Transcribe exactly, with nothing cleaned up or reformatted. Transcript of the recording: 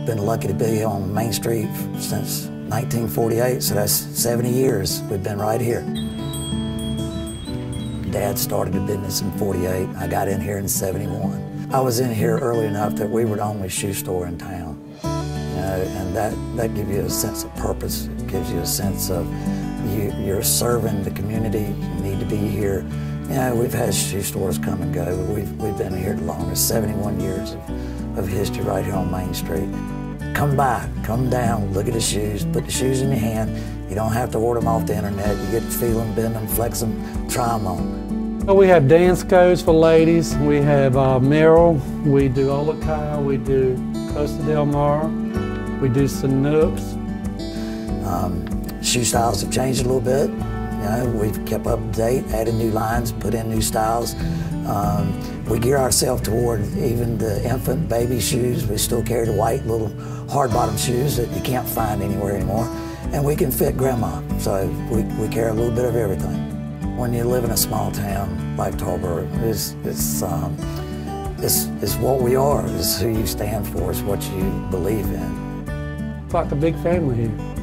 been lucky to be on Main Street since nineteen forty-eight, so that's seventy years we've been right here. Dad started the business in forty-eight. I got in here in seventy-one. I was in here early enough that we were the only shoe store in town. You know, and that, that gives you a sense of purpose. It gives you a sense of you, you're serving the community. You need to be here. You know, we've had shoe stores come and go, but we've, we've been here the longest, seventy-one years of, of history right here on Main Street. Come by, come down, look at the shoes, put the shoes in your hand. You don't have to order them off the internet. You get to feel them, bend them, flex them, try them on. We have dance codes for ladies. We have uh, Merrill. We do Ola Kyle. We do Costa Del Mar. We do Sanooks. Um, shoe styles have changed a little bit. You know, we've kept up to date, added new lines, put in new styles. Um, we gear ourselves toward even the infant baby shoes. We still carry the white little hard bottom shoes that you can't find anywhere anymore. And we can fit grandma, so we, we carry a little bit of everything. When you live in a small town like Tarboro, it's, it's, um, it's, it's what we are, it's who you stand for, it's what you believe in. It's like a big family here.